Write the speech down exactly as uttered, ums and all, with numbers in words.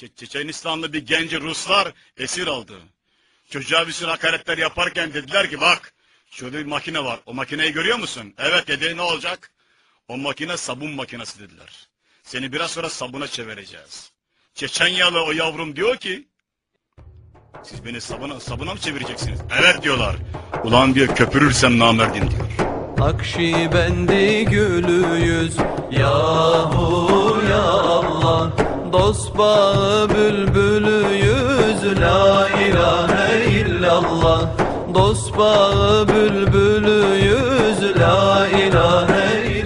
Çe Çeçenistanlı bir genci Ruslar esir aldı. Çocuğa bir sürü hakaretler yaparken dediler ki bak şurada bir makine var. O makineyi görüyor musun? Evet dedi, ne olacak? O makine sabun makinesi dediler. Seni biraz sonra sabuna çevireceğiz. Çeçenyalı o yavrum diyor ki siz beni sabuna, sabuna mı çevireceksiniz? Evet diyorlar. Ulan diyor köpürürsem namerdim diyor. Akşibendi gülü yüz yahu ya Allah, dost bağı bülbülü yüz la ilahe illallah, dost bağı bülbülü yüz la ilahe illallah.